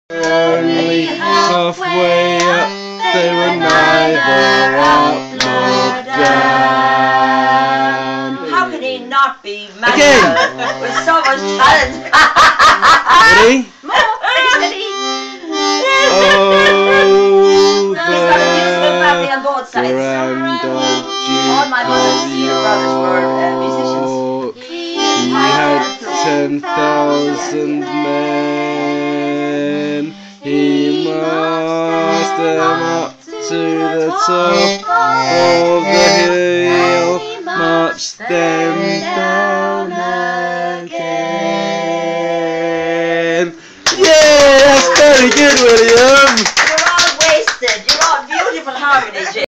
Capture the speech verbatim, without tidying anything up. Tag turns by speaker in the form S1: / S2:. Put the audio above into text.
S1: Only halfway up, they were neither up nor down.
S2: How can he not be mad
S1: Again.
S2: with so much talent?
S1: Ready?
S2: More, ready, steady.
S1: Over
S2: on both sides.
S1: grand old
S2: All my mother's senior brothers were uh, musicians.
S1: He had ten thousand men. He marched them up to the top of the hill, marched them